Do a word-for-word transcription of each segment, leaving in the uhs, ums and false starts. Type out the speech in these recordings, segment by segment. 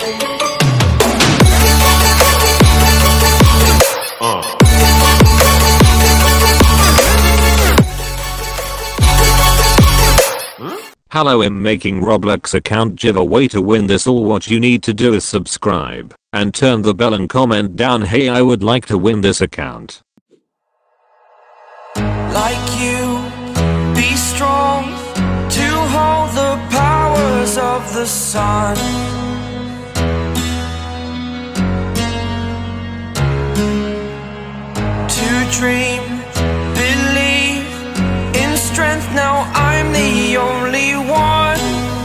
Hello, I'm making Roblox account giveaway. To win this, all what you need to do is subscribe and turn the bell and comment down, hey, I would like to win this account. Like you, be strong to hold the powers of the sun. To dream, believe in strength. Now I'm the only one,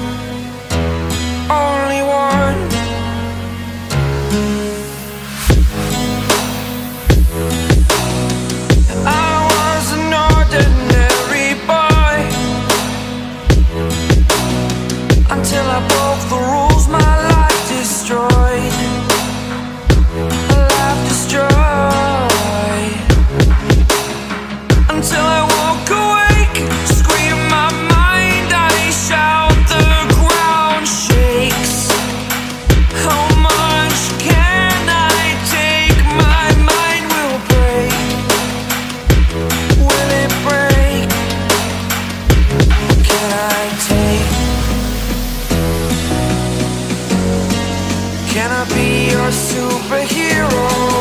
only one. I was an ordinary boy until I broke the rules, my life destroyed, life destroyed. Until I walk awake, scream my mind, I shout, the ground shakes. How much can I take? My mind will break. Will it break? Can I take? Can I be your superhero?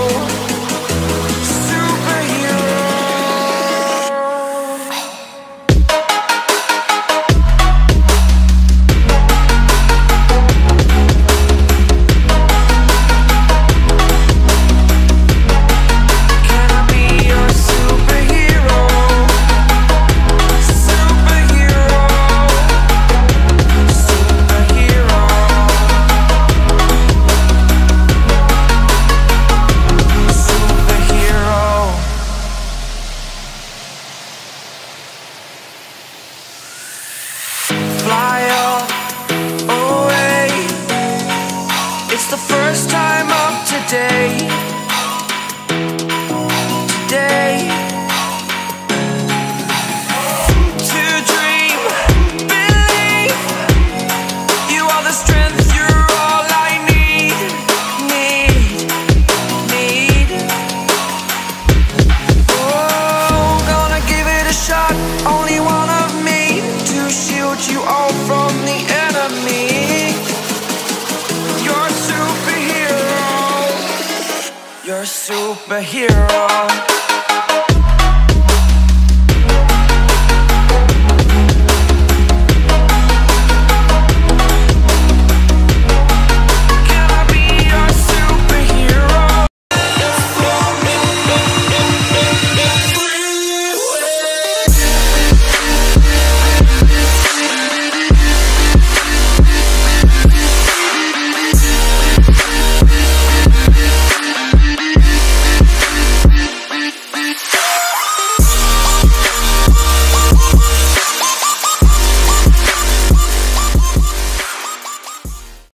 Fly away. It's the first time of today. Today. To dream, believe. You are the strength, you're all I need. Need, need. Oh, gonna give it a shot. Only one of me to shield you all from the enemy. You're a superhero. You're a superhero.